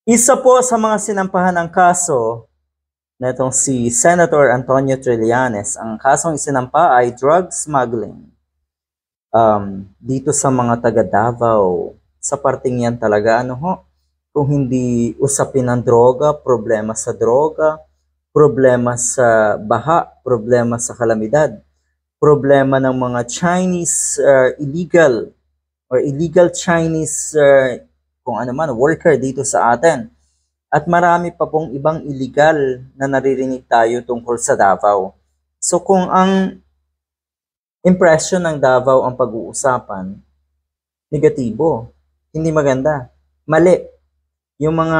Isa po sa mga sinampahan ng kaso na itong si Senator Antonio Trillanes, ang kasong isinampa ay drug smuggling. Dito sa mga taga Davao, sa parting yan talaga, kung hindi usapin ng droga, problema sa baha, problema sa kalamidad, problema ng mga Chinese illegal Chinese kung ano man, worker dito sa atin. At marami pa pong ibang illegal na naririnig tayo tungkol sa Davao. So kung ang impression ng Davao ang pag-uusapan, negatibo, hindi maganda, mali. Yung mga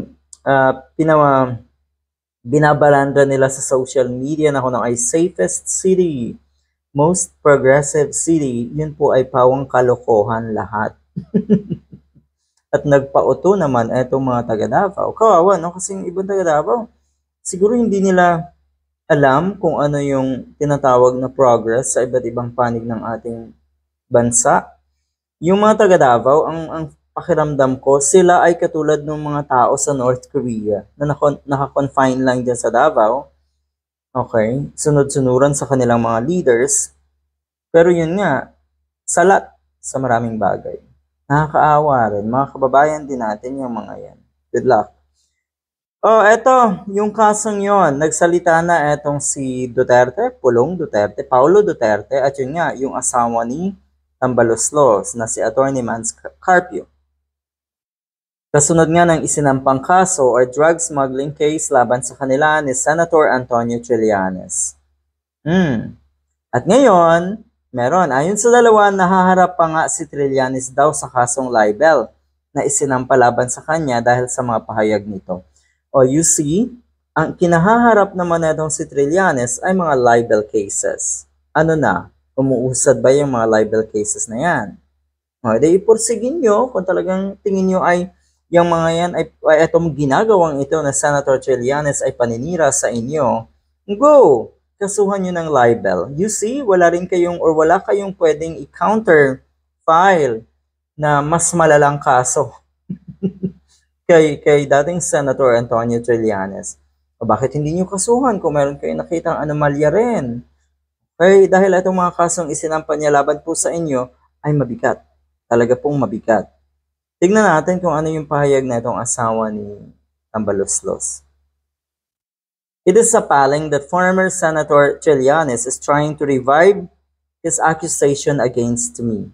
binabalanda nila sa social media na kung ay safest city, most progressive city, yun po ay pawang kalokohan lahat. At nagpauto naman etong mga taga Davao. Kawawa, no? Kasi yung ibang taga Davao, siguro hindi nila alam kung ano yung tinatawag na progress sa iba't ibang panig ng ating bansa. Yung mga taga Davao, ang pakiramdam ko, sila ay katulad ng mga tao sa North Korea na naka-confine lang dyan sa Davao. Okay? Sunod-sunuran sa kanilang mga leaders. Pero yun nga, salat sa maraming bagay. Nakakaawa rin. Mga kababayan din natin yung mga yan. Good luck. Eto, yung kasong yon, nagsalita na etong si Duterte, Paulo Duterte, at yun nga, yung asawa ni Tambaloslos na si Atty. Mans Carpio. Kasunod nga ng isinampang kaso or drug smuggling case laban sa kanila ni Senator Antonio Trillanes. At ngayon, ayon sa dalawa, nahaharap pa nga si Trillanes daw sa kasong libel na isinampa laban sa kanya dahil sa mga pahayag nito. You see, ang kinahaharap naman na si Trillanes ay mga libel cases. Ano na? Umuusad ba yung mga libel cases na yan? Di ipursigin nyo kung talagang tingin nyo ay yung mga yan ay itong ginagawang ito na Senator Trillanes ay paninira sa inyo. Go! Kasuhan nyo ng libel. You see, wala kayong pwedeng i-counter file na mas malalang kaso kay dating Senator Antonio Trillanes. Bakit hindi nyo kasuhan kung meron kayong nakitang anomalya rin? Dahil itong mga kasong isinampa niya laban po sa inyo ay mabigat. Talaga pong mabigat. Tignan natin kung ano yung pahayag na itong asawa ni Tambaloslos. It is appalling that former Senator Trillanes is trying to revive his accusation against me.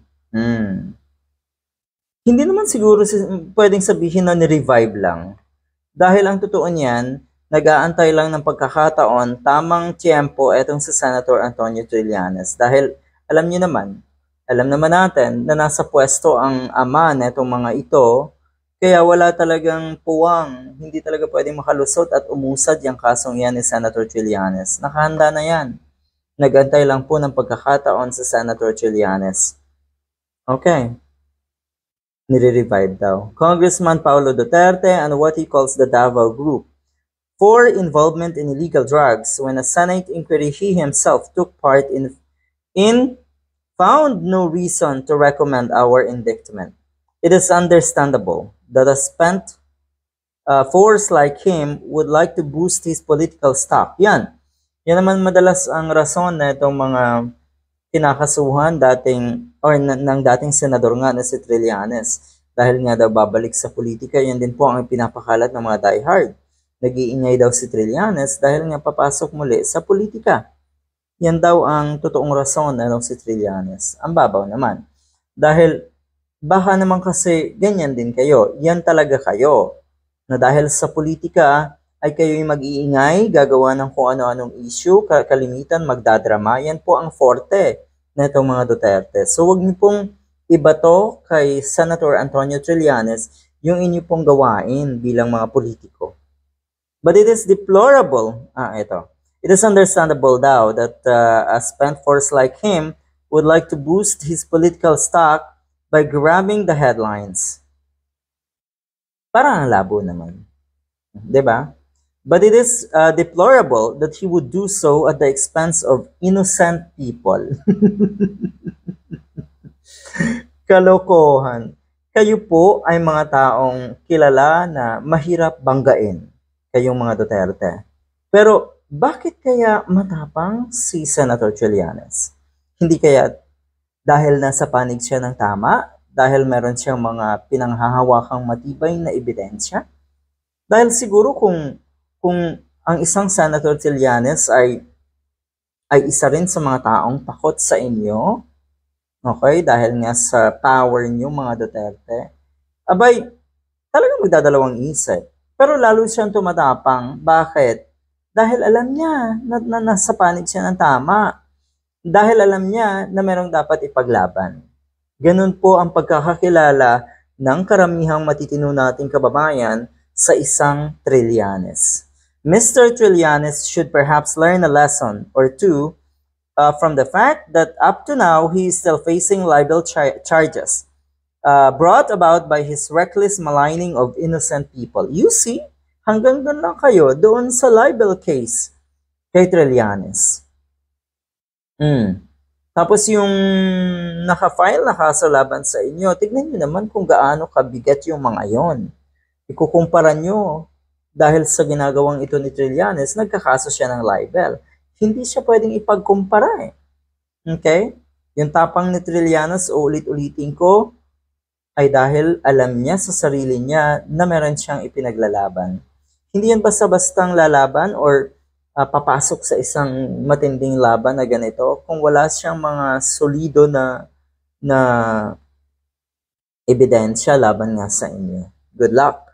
Hindi naman siguro pwedeng sabihin na ni-revive lang. Dahil ang totoo niyan, nag-aantay lang ng pagkakataon, tamang tiyempo etong si Senator Antonio Trillanes. Dahil alam naman natin na nasa pwesto ang ama na itong mga ito, kaya wala talagang puwang, hindi talaga pwedeng makalusot at umusad yung kasong yan ni Senator Trillanes. Nakahanda na yan. Nag-antay lang po ng pagkakataon sa Senator Trillanes. Okay. Nire-revive daw. Congressman Paulo Duterte and what he calls the Davao Group for involvement in illegal drugs when a Senate inquiry he himself took part in found no reason to recommend our indictment. It is understandable that a spent force like him would like to boost his political stock. Yan naman madalas ang rason na itong mga kinakasuhan ng dating senador nga na si Trillanes. Dahil nga daw babalik sa politika, yan din po ang pinapakalat ng mga diehard. Nag-iingay daw si Trillanes dahil nga papasok muli sa politika. Yan daw ang totoong rason na si Trillanes. Ang babaw naman. Dahil baka naman kasi ganyan din kayo. Yan talaga kayo. Na dahil sa politika ay kayo'y mag-iingay, gagawa ng kung ano-anong issue, kalimitan, magdadrama. Yan po ang forte na itong mga Duterte. So wag niyo pong ibato kay Senator Antonio Trillanes yung inyo pong gawain bilang mga politiko. But it is deplorable. It is understandable daw that a spent force like him would like to boost his political stock by grabbing the headlines. Parang ang labo naman. Diba? But it is deplorable that he would do so at the expense of innocent people. Kalokohan. Kayo po ay mga taong kilala na mahirap banggain, kayong mga Duterte. Pero bakit kaya matapang si Senator Trillanes? Hindi kaya dahil nasa panig siya ng tama? Dahil meron siyang mga pinanghahawakang matibay na ebidensya? Dahil siguro kung ang isang Senator Trillanes ay isa rin sa mga taong takot sa inyo, okay, dahil nga sa power niyo mga Duterte, abay, talagang magdadalawang isip. Pero lalo siyang tumatapang. Bakit? Dahil alam niya na nasa panig siya ng tama. Dahil alam niya na merong dapat ipaglaban. Ganun po ang pagkakakilala ng karamihang matitino nating kababayan sa isang Trillanes. Mr. Trillanes should perhaps learn a lesson or two from the fact that up to now, he is still facing libel charges brought about by his reckless maligning of innocent people. You see, hanggang doon lang kayo, doon sa libel case kay Trillanes. Tapos yung naka-file na kaso laban sa inyo, tignan nyo naman kung gaano kabigat yung mga yon. Ikukumpara nyo, dahil sa ginagawang ito ni Trillanes, nagkakaso siya ng libel. Hindi siya pwedeng ipagkumpara eh. Okay? Yung tapang ni Trillanes, ulit-ulitin ko, ay dahil alam niya sa sarili niya na meron siyang ipinaglalaban. Hindi yan basta-bastang lalaban or papasok sa isang matinding laban na ganito kung wala siyang mga solido na ebidensya laban nga sa inyo. Good luck!